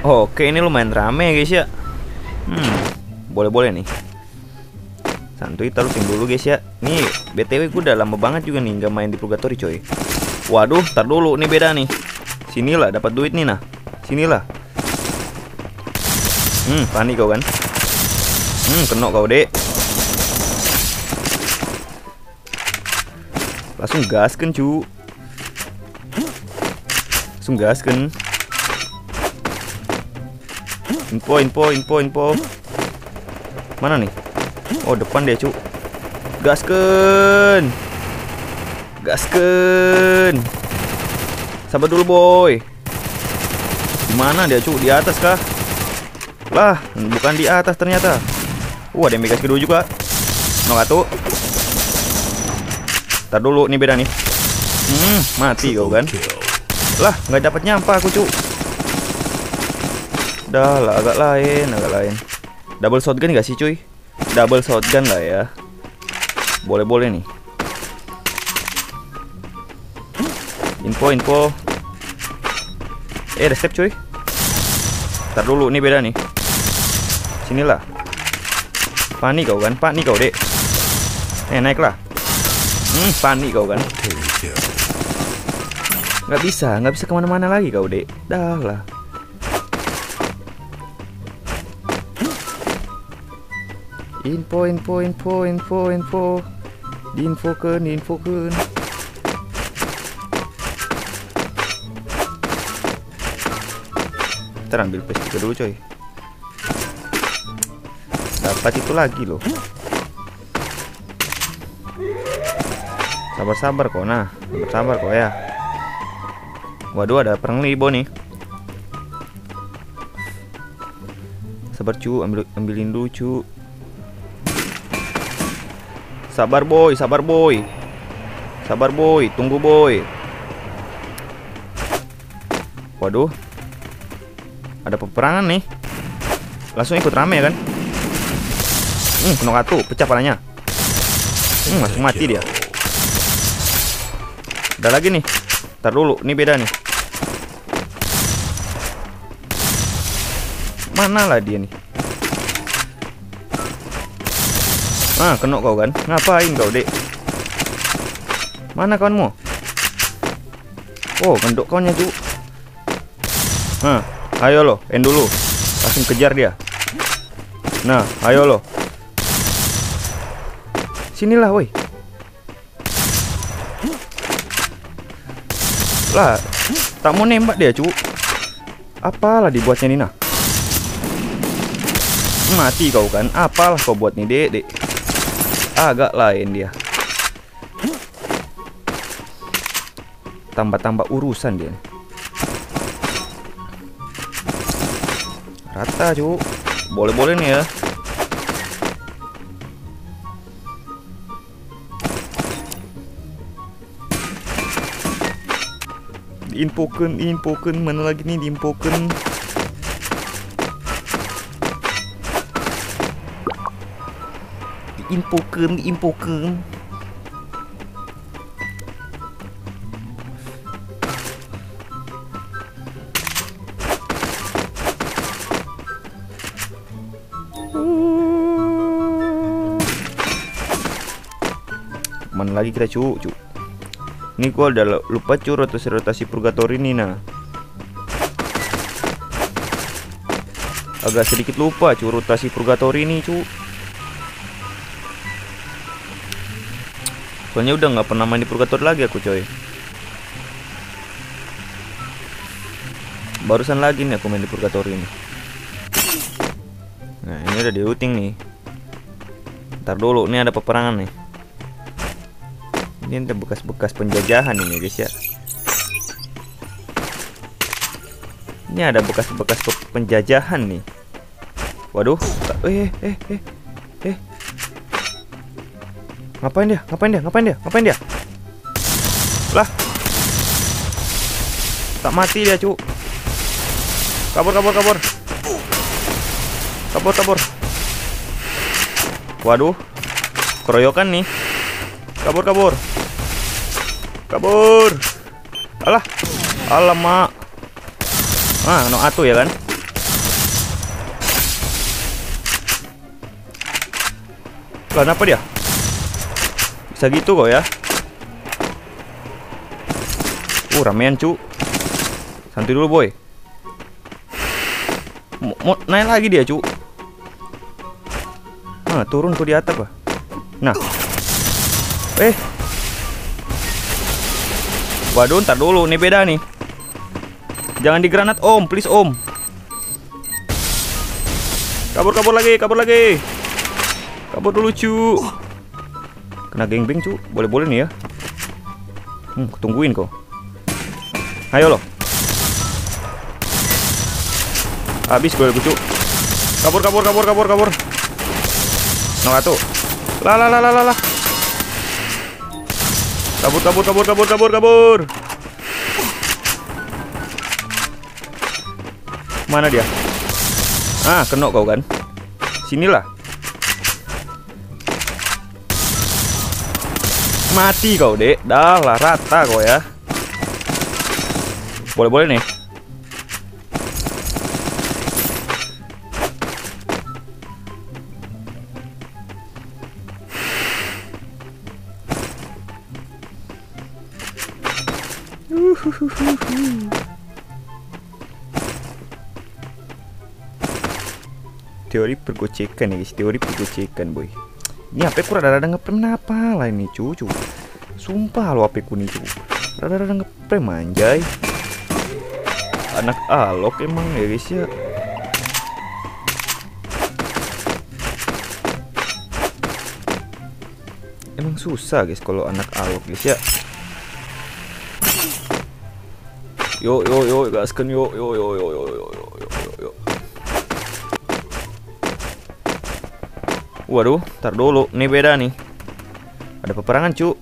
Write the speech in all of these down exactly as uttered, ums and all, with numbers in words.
Oke, ini lumayan rame ya guys ya. Hmm, boleh-boleh nih. Santuy, taruhin dulu guys ya. Nih, B T W gue udah lama banget juga nih nggak main di Purgatory coy. Waduh, tar dulu, nih beda nih. Sinilah dapat duit nih nah. Sinilah. Hmm, panik kau kan? Hmm, kena kau dek. Langsung gaskan cu. Langsung gaskan. Info, info, info, info. Mana nih? Oh, depan dia, cu. Gasken. Gasken. Sabar dulu, boy. Dimana dia, cu? Di atas kah? Lah, bukan di atas ternyata. Wah, uh, ada yang gas kedua juga. No satu. Ntar dulu, nih beda nih. Hmm, mati kau kan? Lah, nggak dapat nyampa aku, cu. Dah lah, agak lain, agak lain. Double shotgun gak sih cuy? Double shotgun lah ya. Boleh-boleh nih. Info, info. Eh, ada step cuy. Ntar dulu, nih beda nih. Sinilah. Panik kau kan? Panik kau dek. Eh, naiklah. Hmm, panik kau kan? Nggak bisa, nggak bisa kemana-mana lagi kau dek. Dah lah. Info, info, info, info, info. Diinfokan, diinfokan. Kita ambil P S tiga dulu coy. Dapat itu lagi loh. Sabar-sabar kok, nah. Sabar kok ya. Waduh, ada perang libo nih. Sabar cu, ambil ambilin dulu cu. Sabar boy, sabar boy. Sabar boy, tunggu boy. Waduh. Ada peperangan nih. Langsung ikut rame ya kan? Hmm, kena kartu, pecah palanya. Hmm, langsung mati dia. Ada lagi nih. Ntar dulu, ini beda nih. Mana lah dia nih? Ah, kena kau kan? Ngapain kau, dek? Mana kawanmu? Oh, gendok kawannya, cu. Nah, ayo lo, end dulu. Langsung kejar dia. Nah, ayo lo. Sinilah, woi. Lah, tak mau nembak dia, cu. Apalah dibuatnya nih, nah. Mati kau kan? Apalah kau buat nih, dek, dek. Agak lain dia. Tambah-tambah urusan dia. Rata cu. Boleh-boleh nih ya. Diinfokan, infokan. Mana lagi nih diinfokan. Infokan, infokan. Mana lagi kita cu, cu. Ini gua udah lupa cu rotasi-rotasi Purgatory nih nah. Agak sedikit lupa cu rotasi Purgatory nih cu. Soalnya udah nggak pernah main di Purgatory lagi aku coy. Barusan lagi nih aku main di Purgatory ini. Nah, ini udah di routing nih. Ntar dulu, ini ada peperangan nih. Ini ada bekas-bekas penjajahan ini guys ya. Ini ada bekas-bekas penjajahan nih. Waduh, eh eh eh eh. Ngapain dia? Ngapain dia? Ngapain dia? Ngapain dia? Lah. Tak mati dia, cu. Kabur, kabur, kabur. Kabur, kabur. Waduh. Keroyokan nih. Kabur, kabur. Kabur. Alah. Alamak. Ah, no atu ya kan? Lah, kenapa dia? Bisa gitu kok ya. Uh, ramean cu. Santai dulu boy. Mau, mau naik lagi dia cu. Nah, turun kok di atap ah. Nah. Eh. Waduh, ntar dulu, nih beda nih. Jangan digranat om, please om. Kabur, kabur lagi, kabur lagi. Kabur dulu cu. Kena gengbeng cu, boleh-boleh nih ya. Hmm, tungguin kok. Ayo loh. Habis gue cu. Kabur, kabur, kabur, kabur, kabur. Nah tuh. Lah, lah, lah, lah, lah. Kabur, kabur, kabur, kabur, kabur, kabur. Mana dia? Ah, kena kau kan? Sinilah. Mati kau, Dek. Dah lah, rata kau ya. Boleh-boleh nih. Teori pergocekan ya guys, teori pergocekan boy. Ini H P ku rada-rada ngeprem apa lah ini cucu. Sumpah lo H P ku nih cucu. Rada-rada ngeprem anjay. Anak alok emang ya guys ya. Emang susah guys kalau anak alok guys ya. Yo yo yo gaskan yo yo yo yo yo yo yo yo yo. Waduh, tar dulu, nih beda nih. Ada peperangan cu.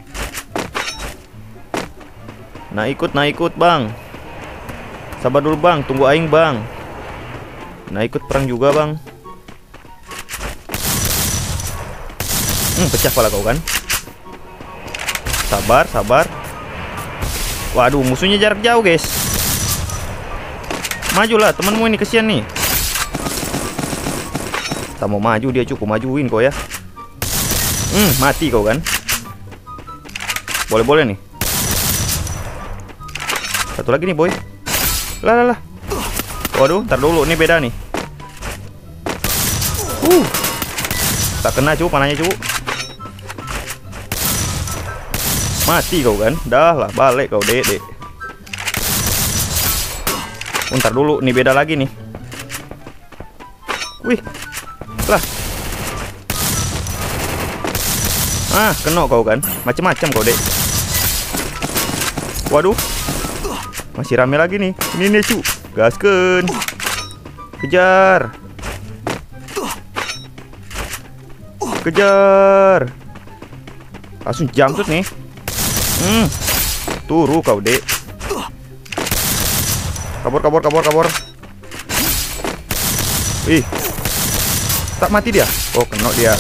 Nah ikut, nah ikut bang. Sabar dulu bang, tunggu aing bang. Nah ikut perang juga bang. Hmm, pecah pala kau kan. Sabar, sabar. Waduh, musuhnya jarak jauh guys. Majulah, temanmu ini kesian nih. Tak mau maju dia cukup majuin kau ya. Hmm, mati kau kan. Boleh-boleh nih. Satu lagi nih boy. Lah lah lah. Waduh, ntar dulu, ini beda nih. Uh, tak kena cu, panahnya cu. Mati kau kan. Dah lah, balik kau dek dek. Oh, ntar dulu, nih beda lagi nih. Wih. Lah. Ah, kena kau kan. Macam-macam kau dek. Waduh. Masih rame lagi nih. Ini nih cu. Gaskeun. Kejar. Kejar. Langsung jumpsuit nih. Hmm. Turu kau dek. Kabur kabur kabur kabur. Ih. Tak mati dia. Oh, kena dia.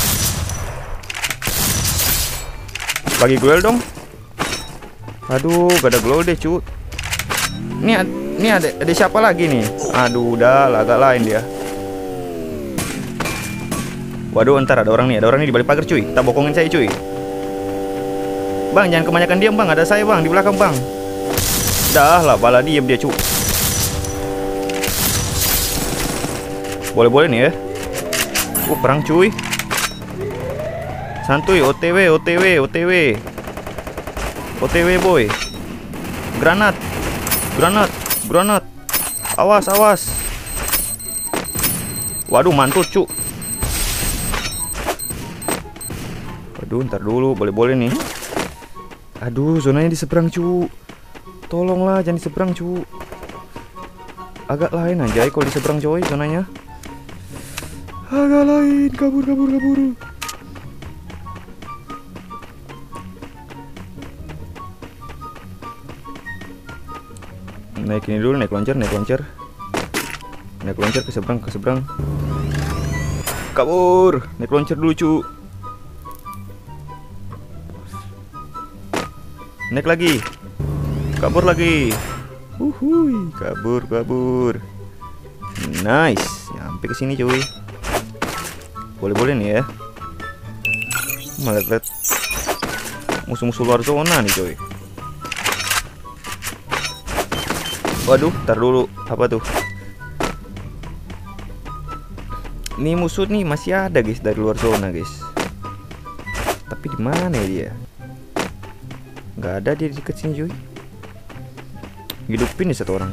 Bagi glowel dong. Aduh, gak ada glowel deh cu. Ini ini ada ada siapa lagi nih? Aduh, udah lah, agak lain dia. Waduh, ntar ada orang nih, ada orang nih di balik pagar cuy. Tak bokongin saya cuy. Bang, jangan kebanyakan diam bang, ada saya bang di belakang bang. Dah lah, bala diam dia cu. Boleh-boleh nih ya. Uh, perang cuy. Santuy, O T W, O T W, O T W. O T W boy. Granat. Granat, granat. Awas, awas. Waduh, mantul cu. Waduh, ntar dulu, boleh-boleh nih. Aduh, zonanya di seberang cu. Tolonglah, jangan di seberang cu. Agak lain anjay kalau di seberang coy zonanya. Agak lain, kabur, kabur, kabur. Naik ini dulu, naik launcher, naik launcher. Naik launcher ke seberang, ke seberang. Kabur, naik launcher dulu cu. Naik lagi. Kabur lagi. Uhuy, kabur, kabur. Nice, nyampe ke sini cuy. Boleh-boleh nih ya. Malah lihat musuh-musuh luar zona nih coy. Waduh, tar dulu. Apa tuh? Ini musuh nih masih ada guys dari luar zona guys. Tapi di mana ya dia? Nggak ada dia di dekat sini cuy. Hidupin nih satu orang.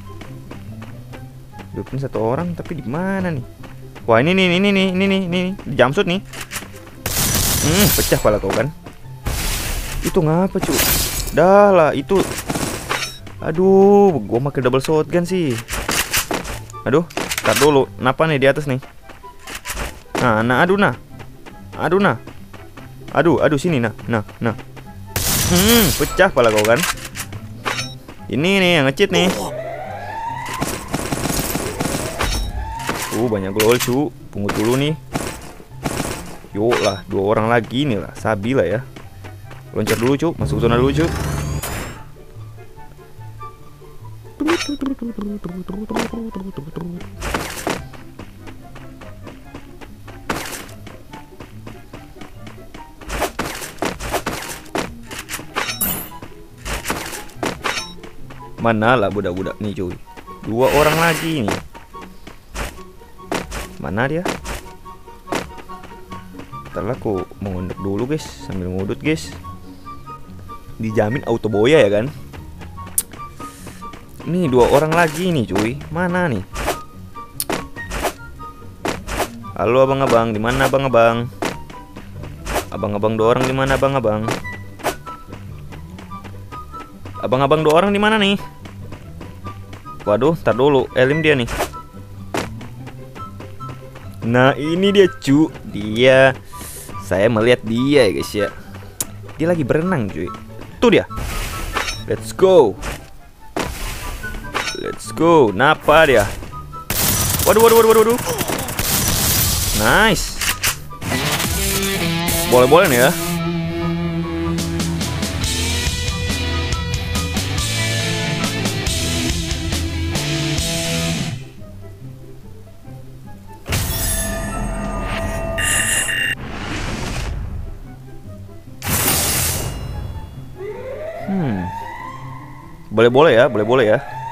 Hidupin satu orang tapi di mana nih? Wah ini nih ini nih ini nih ini nih di jumpsuit nih. Hmm pecah pala kau kan? Itu ngapa cuy? Dah lah itu. Aduh, gua makin double shotgun sih. Aduh, tar dulu. Kenapa nih di atas nih? Nah, nah, aduh nah. Aduh nah. Aduh, aduh sini nah. Nah, nah. Hmm, pecah pala kau kan? Ini nih yang nge-cheat nih. Uh, banyak gol cu. Pungut dulu nih. Yuk lah, dua orang lagi nih lah. Sabi lah ya. Loncat dulu cu, masuk zona dulu cu. Mana lah budak-budak nih cuy. Dua orang lagi nih. Mana dia? Ntar lah aku mau ngunduk dulu guys. Sambil ngudut guys. Dijamin auto boya ya kan. Nih dua orang lagi nih cuy. Mana nih? Halo abang-abang, di mana abang-abang? Abang-abang dua orang di mana abang-abang? Abang-abang dua orang di mana nih? Waduh, tar dulu, elim dia nih. Nah, ini dia cu. Dia saya melihat dia ya guys ya. Dia lagi berenang cuy. Tuh dia. Let's go. Let's go. Napa dia? Waduh, waduh, waduh, waduh, waduh. Nice. Boleh-boleh nih ya. Hmm. Boleh-boleh ya, boleh-boleh ya.